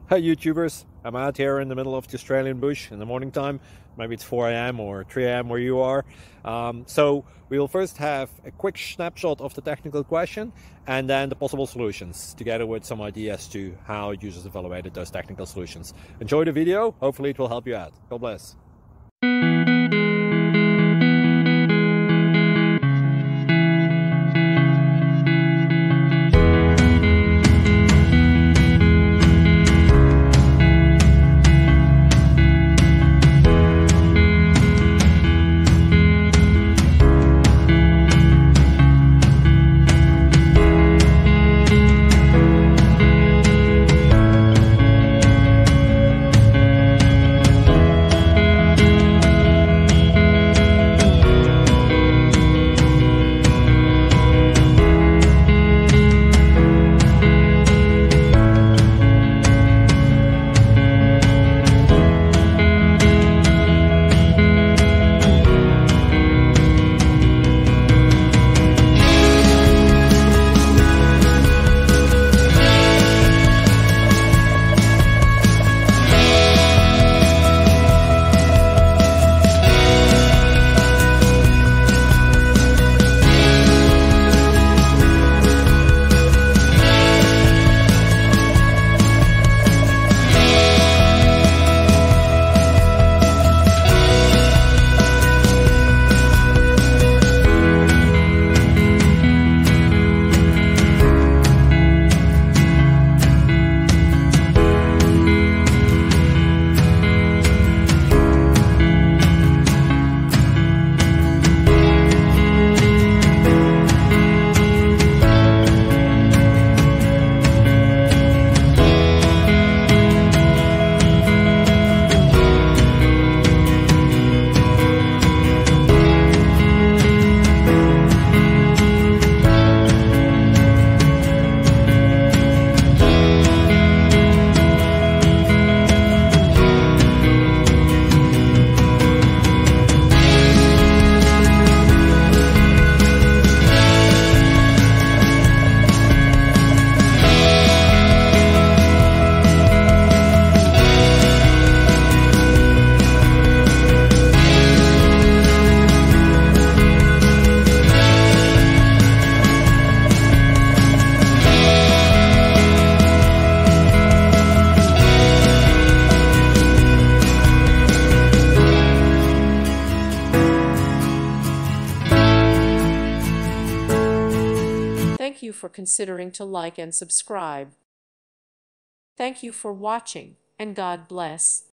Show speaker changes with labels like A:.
A: Hi YouTubers, I'm out here in the middle of the Australian bush in the morning time. Maybe it's 4 a.m. or 3 a.m. where you are. So we will first have a quick snapshot of the technical question and then the possible solutions, together with some ideas to how users evaluated those technical solutions. Enjoy the video, hopefully it will help you out. God bless.
B: Thank you for considering to like and subscribe. Thank you for watching, and God bless.